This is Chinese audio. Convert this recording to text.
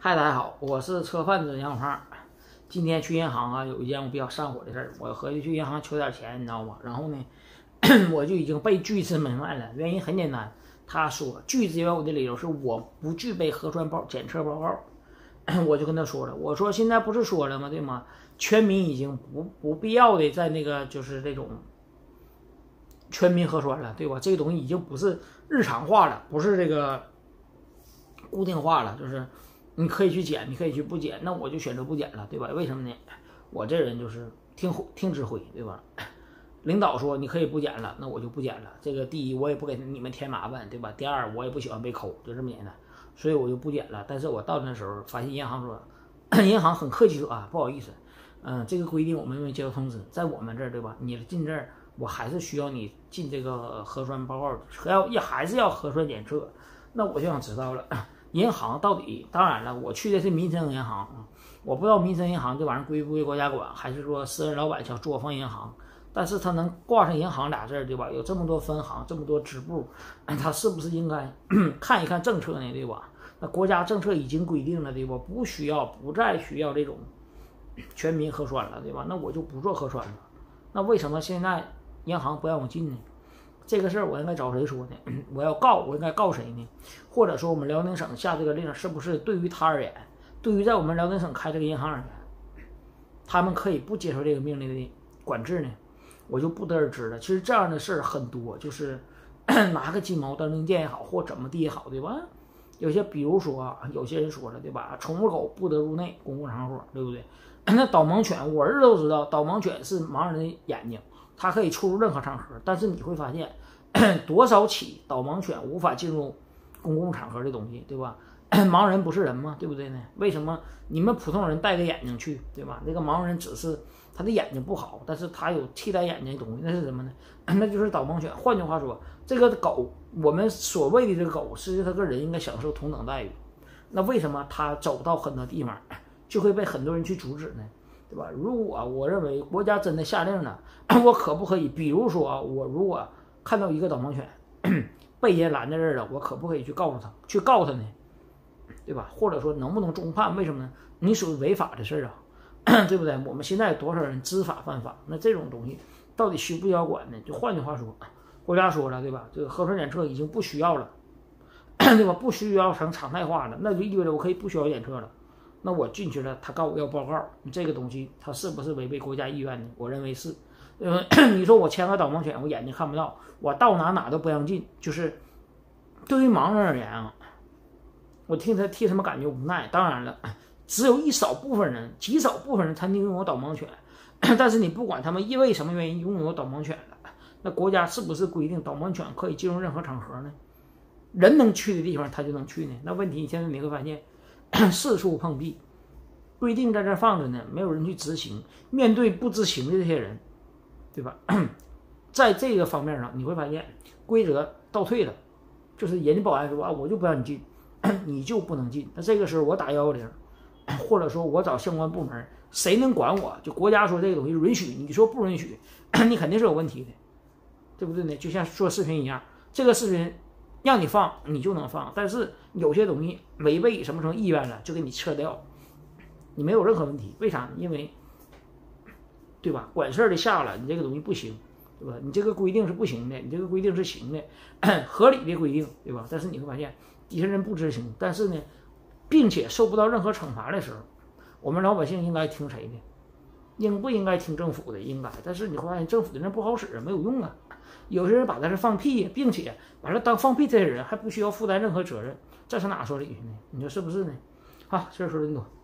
嗨，大家好，我是车贩子杨小胖。今天去银行啊，有一件我比较上火的事儿，我合计去银行取点钱，你知道吗？然后呢，我就已经被拒之门外了。原因很简单，他说拒之我的理由是我不具备核酸检测报告。我就跟他说了，我说现在不是说了吗？对吗？全民已经不必要的在那个就是这种全民核酸了，对吧？这个东西已经不是日常化了，不是这个固定化了，就是你可以去检，你可以去不检，那我就选择不检了，对吧？为什么呢？我这人就是听指挥，对吧？领导说你可以不检了，那我就不检了。这个第一，我也不给你们添麻烦，对吧？第二，我也不喜欢被抠，就这么简单，所以我就不检了。但是我到那时候发现银行说，银行很客气说啊，不好意思，这个规定我们没接到通知，在我们这儿，对吧？你进这儿，我还是需要你进这个核酸报告，还是要核酸检测。那我就想知道了。银行到底，当然了，我去的是民生银行，我不知道民生银行这玩意儿归不归国家管，还是说私人老板想作风银行，但是他能挂上银行俩字，对吧？有这么多分行，这么多支部，他是不是应该看一看政策呢，对吧？那国家政策已经规定了，对吧？不再需要这种全民核酸了，对吧？那我就不做核酸了。那为什么现在银行不让我进呢？这个事儿我应该找谁说呢？我应该告谁呢？或者说我们辽宁省下这个令是不是对于他而言，对于在我们辽宁省开这个银行而言，他们可以不接受这个命令的管制呢？我就不得而知了。其实这样的事儿很多，就是拿个鸡毛当令箭也好，或怎么地也好，对吧？有些比如说有些人说了，对吧？宠物狗不得入内公共场所，对不对？那导盲犬，我儿子都知道，导盲犬是盲人的眼睛。它可以出入任何场合，但是你会发现，多少起导盲犬无法进入公共场合的东西，对吧？盲人不是人吗？对不对呢？为什么你们普通人戴个眼镜去，对吧？这个盲人只是他的眼睛不好，但是他有替代眼睛的东西，那是什么呢？那就是导盲犬。换句话说，这个狗，我们所谓的这个狗，实际上它跟人应该享受同等待遇。那为什么它走到很多地方就会被很多人去阻止呢？对吧？如果我认为国家真的下令了，我可不可以？比如说我如果看到一个导盲犬被人拦在这儿了，我可不可以去告他呢？对吧？或者说能不能中判？为什么呢？你属于违法的事啊，对不对？我们现在有多少人知法犯法？那这种东西到底需不需要管呢？就换句话说，国家说了，对吧？这个核酸检测已经不需要了，对吧？不需要成常态化了，那就意味着我可以不需要检测了。那我进去了，他告我要报告，这个东西他是不是违背国家意愿呢？我认为是。你说我牵个导盲犬，我眼睛看不到，我到哪都不让进，就是对于盲人而言啊，我替他们感觉无奈。当然了，只有极少部分人才能拥有导盲犬，但是你不管他们因为什么原因拥有导盲犬了，那国家是不是规定导盲犬可以进入任何场合呢？人能去的地方他就能去呢？那问题现在你会发现。四处碰壁，规定在这放着呢，没有人去执行。面对不知情的这些人，对吧？在这个方面上，你会发现规则倒退了，就是人家保安说啊，我就不让你进，你就不能进。那这个时候我打110，或者说我找相关部门，谁能管我？就国家说这个东西允许，你说不允许，你肯定是有问题的，对不对呢？就像做视频一样，这个视频。让你放你就能放，但是有些东西违背什么意愿了，就给你撤掉，你没有任何问题。为啥呢？因为，对吧？管事儿的下了，你这个东西不行，对吧？你这个规定是不行的，你这个规定是行的，合理的规定，对吧？但是你会发现底下人不执行，但是呢，并且受不到任何惩罚的时候，我们老百姓应该听谁的？应不应该听政府的？应该。但是你会发现政府的人不好使，没有用啊。有些人把他是放屁，并且把他当放屁，这些人还不需要负担任何责任，这是哪说理去呢？你说是不是呢？好，这说的多。